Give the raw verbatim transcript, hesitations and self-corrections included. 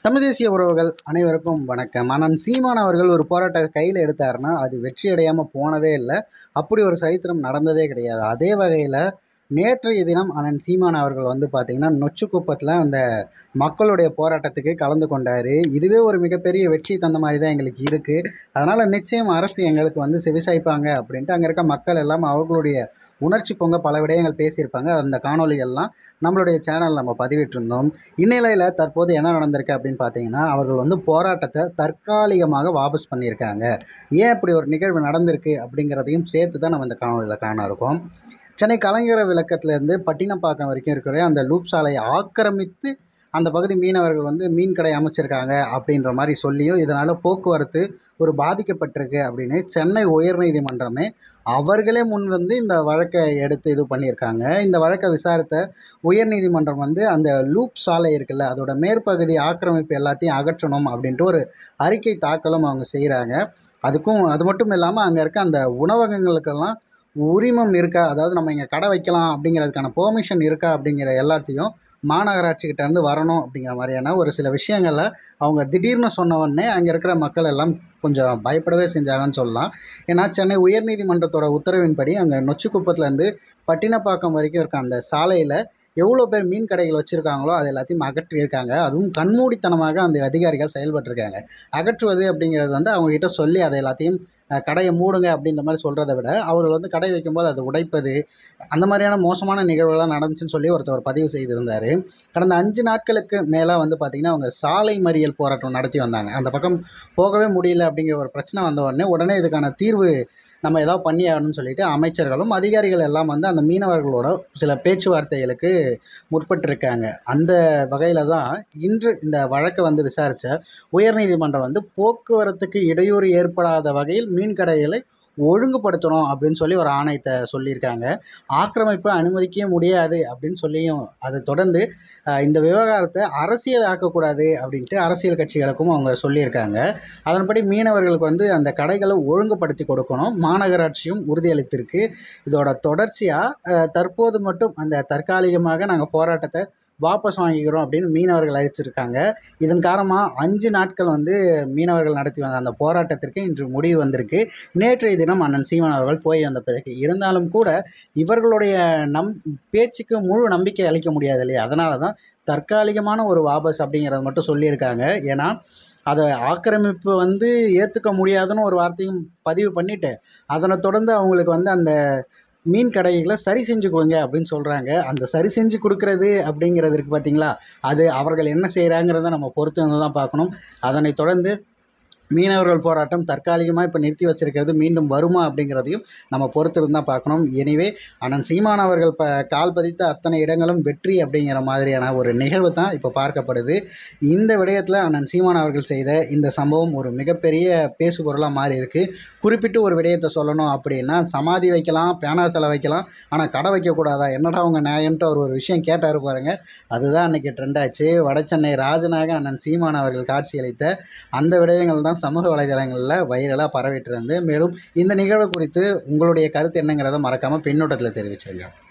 தமிழ் தேசிய உறவுகள் அனைவருக்கும் வணக்கம். அண்ணன் சீமான் அவர்கள் ஒரு போராட்டத்தை கையில் எடுத்தாருன்னா அது வெற்றி அடையாமல் போனதே இல்லை. அப்படி ஒரு சரித்திரம் நடந்ததே கிடையாது. அதே வகையில் நேற்றைய தினம் அண்ணன் சீமான் அவர்கள் வந்து பார்த்திங்கன்னா நொச்சிக்குப்பத்தில் அந்த மக்களுடைய போராட்டத்துக்கு கலந்து கொண்டார். இதுவே ஒரு மிகப்பெரிய வெற்றி தந்த மாதிரி தான் எங்களுக்கு இருக்குது. அதனால் நிச்சயம் அரசு எங்களுக்கு வந்து செவிசாய்ப்பாங்க அப்படின்ட்டு அங்கே இருக்க மக்கள் எல்லாம் அவர்களுடைய உணர்ச்சி பொங்க பல விடயங்கள் பேசியிருப்பாங்க. அந்த காணொலிகள்லாம் நம்மளுடைய சேனல் நம்ம பதிவிட்டிருந்தோம். இந்நிலையில் தற்போது என்ன நடந்திருக்கு அப்படின்னு பார்த்தீங்கன்னா, அவர்கள் வந்து போராட்டத்தை தற்காலிகமாக வாபஸ் பண்ணியிருக்காங்க. ஏன் இப்படி ஒரு நிகழ்வு நடந்திருக்கு அப்படிங்கிறதையும் சேர்த்து தான் நம்ம இந்த காணொலியில் காண இருக்கோம். சென்னை கலைஞர் விளக்கத்துலேருந்து பட்டினப்பாக்கம் வரைக்கும் இருக்கிற அந்த லூப் சாலையை ஆக்கிரமித்து அந்த பகுதி மீனவர்கள் வந்து மீன் கடை அமைச்சிருக்காங்க அப்படின்ற மாதிரி சொல்லியும் இதனால் போக்குவரத்து ஒரு பாதிக்கப்பட்டிருக்கு அப்படின்னு சென்னை உயர்நீதிமன்றமே அவர்களே முன் வந்து இந்த வழக்கை எடுத்து இது பண்ணியிருக்காங்க. இந்த வழக்கை விசாரித்த உயர்நீதிமன்றம் வந்து அந்த லூப் சாலை இருக்குல்ல, அதோட மேற்பகுதி ஆக்கிரமிப்பு எல்லாத்தையும் அகற்றணும் அப்படின்ட்டு ஒரு அறிக்கை தாக்கலும் அவங்க செய்கிறாங்க. அதுக்கும் அது மட்டும் இல்லாமல் அங்கே இருக்க அந்த உணவகங்களுக்கெல்லாம் உரிமம் இருக்கா, அதாவது நம்ம இங்கே கடை வைக்கலாம் அப்படிங்கிறதுக்கான பெர்மிஷன் இருக்கா அப்படிங்கிற எல்லாத்தையும் மாநகராட்சிக்கிட்டேருந்து வரணும் அப்படிங்கிற மாதிரியான ஒரு சில விஷயங்களை அவங்க திடீர்னு சொன்ன உடனே அங்கே இருக்கிற மக்கள் எல்லாம் கொஞ்சம் பயப்படவே செஞ்சாங்கன்னு சொல்லலாம். ஏன்னா சென்னை உயர்நீதிமன்றத்தோட உத்தரவின்படி அங்கே நொச்சிக்குப்பத்துலேருந்து பட்டினப்பாக்கம் வரைக்கும் இருக்க அந்த சாலையில் எவ்வளோ பேர் மீன் கடைகள் வச்சுருக்காங்களோ அது எல்லாத்தையும் அகற்றியிருக்காங்க. அதுவும் கண்மூடித்தனமாக அந்த அதிகாரிகள் செயல்பட்டிருக்காங்க. அகற்றுவது அப்படிங்கிறது வந்து அவங்ககிட்ட சொல்லி அதை எல்லாத்தையும் கடையை மூடுங்க அப்படின்ற மாதிரி சொல்கிறத விட அவர்கள் வந்து கடை வைக்கும்போது அதை உடைப்பது அந்த மாதிரியான மோசமான நிகழ்வுகள்லாம் நடந்துச்சுன்னு சொல்லி ஒருத்தர் பதிவு செய்திருந்தார். கடந்த அஞ்சு நாட்களுக்கு மேலே வந்து பார்த்திங்கன்னா அவங்க சாலை மறியல் போராட்டம் நடத்தி வந்தாங்க. அந்த பக்கம் போகவே முடியல அப்படிங்கிற ஒரு பிரச்சனை வந்த உடனே உடனே இதுக்கான தீர்வு நம்ம ஏதாவது பண்ணி ஆகணும்னு சொல்லிட்டு அமைச்சர்களும் அதிகாரிகள் எல்லாம் வந்து அந்த மீனவர்களோட சில பேச்சுவார்த்தைகளுக்கு முற்பட்டிருக்காங்க. அந்த வகையில் தான் இன்று இந்த வழக்கை வந்து விசாரித்த உயர்நீதிமன்றம் வந்து போக்குவரத்துக்கு இடையூறு ஏற்படாத வகையில் மீன் கடைகளை ஒழுங்குபடுத்தணும் அப்படின்னு சொல்லி ஒரு ஆணையத்தை சொல்லியிருக்காங்க. ஆக்கிரமிப்பை அனுமதிக்க முடியாது அப்படின்னு சொல்லியும் அதை தொடர்ந்து இந்த விவகாரத்தை அரசியல் ஆக்கக்கூடாது அப்படின்ட்டு அரசியல் கட்சிகளுக்கும் அவங்க சொல்லியிருக்காங்க. அதன்படி மீனவர்களுக்கு வந்து அந்த கடைகளை ஒழுங்குபடுத்தி கொடுக்கணும் மாநகராட்சியும் உறுதியளித்திருக்கு. இதோட தொடர்ச்சியாக தற்போது மட்டும் அந்த தற்காலிகமாக நாங்கள் போராட்டத்தை வாபஸ் வாங்கிக்கிறோம் அப்படின்னு மீனவர்கள் அறிவிச்சிருக்காங்க. இதன் காரணமாக அஞ்சு நாட்கள் வந்து மீனவர்கள் நடத்தி வந்த அந்த போராட்டத்திற்கு இன்று முடிவு வந்திருக்கு. நேற்றைய தினம் அண்ணன் சீமான் அவர்கள் போய் வந்த பிறகு இருந்தாலும் கூட இவர்களுடைய நம் பேச்சுக்கு முழு நம்பிக்கை அளிக்க முடியாது இல்லையா? அதனால தான் தற்காலிகமான ஒரு வாபஸ் அப்படிங்கிறத மட்டும் சொல்லியிருக்காங்க. ஏன்னா அதை ஆக்கிரமிப்பு வந்து ஏற்றுக்க முடியாதுன்னு ஒரு வார்த்தையும் பதிவு பண்ணிவிட்டு அதனை தொடர்ந்து அவங்களுக்கு வந்து அந்த மீன் கடைகளை சரி செஞ்சு கொடுங்க அப்படின்னு சொல்கிறாங்க. அந்த சரி செஞ்சு கொடுக்குறது அப்படிங்கிறது இருக்குது பார்த்தீங்களா, அது அவர்கள் என்ன செய்கிறாங்கிறத நம்ம பொறுத்து வந்து தான் பார்க்கணும். அதனை தொடர்ந்து மீனவர்கள் போராட்டம் தற்காலிகமாக இப்போ நிறுத்தி வச்சிருக்கிறது மீண்டும் வருமா அப்படிங்கிறதையும் நம்ம பொறுத்திருந்து தான் பார்க்கணும். எனவே அண்ணன் சீமான் அவர்கள் ப கால் பதித்த அத்தனை இடங்களும் வெற்றி அப்படிங்கிற மாதிரியான ஒரு நிகழ்வு தான் இப்போ பார்க்கப்படுது. இந்த விடயத்தில் அண்ணன் சீமான் அவர்கள் செய்த இந்த சம்பவம் ஒரு மிகப்பெரிய பேசு பொருளாக மாறி இருக்குது. குறிப்பிட்டு ஒரு விடயத்தை சொல்லணும் அப்படின்னா, சமாதி வைக்கலாம், பேனா சிலை வைக்கலாம், ஆனால் கடை வைக்கக்கூடாதா, என்னடா அவங்க நியாயம்ட்டு அவர் ஒரு விஷயம் கேட்டார் பாருங்க. அதுதான் அன்றைக்கி ட்ரெண்ட் ஆச்சு. வடசென்னை ராஜனாக அண்ணன் சீமான் அவர்கள் காட்சியளித்த அந்த விடயங்கள் தான் சமூக வலைதளங்களில் வைரலாக பரவிட்டு இருந்து. மேலும் இந்த நிகழ்வு குறித்து உங்களுடைய கருத்து என்னங்கிறத மறக்காமல் பின்னோட்டத்தில் தெரிவிச்சிருங்க.